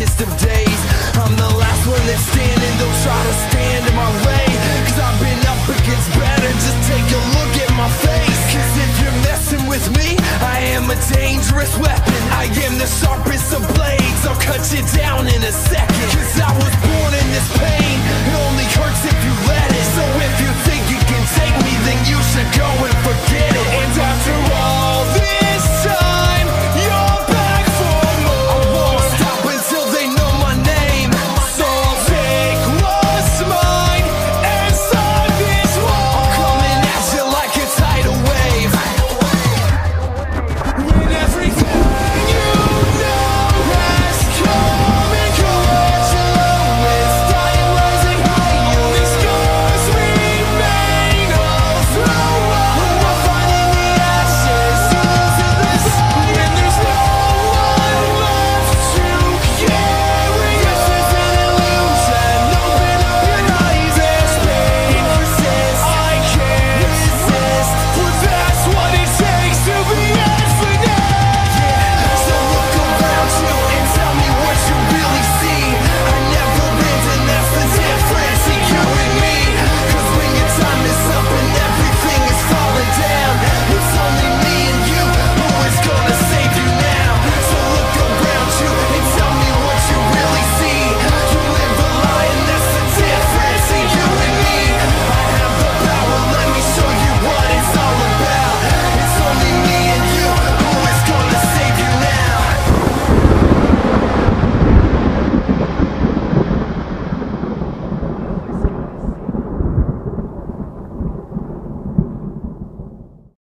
darkest of days. I'm the last one that's standing, don't try to stand in my way, cause I've been up against better, just take a look at my face. Cause if you're messing with me, I am a dangerous weapon. I am the sharpest of blades, I'll cut you down in a second.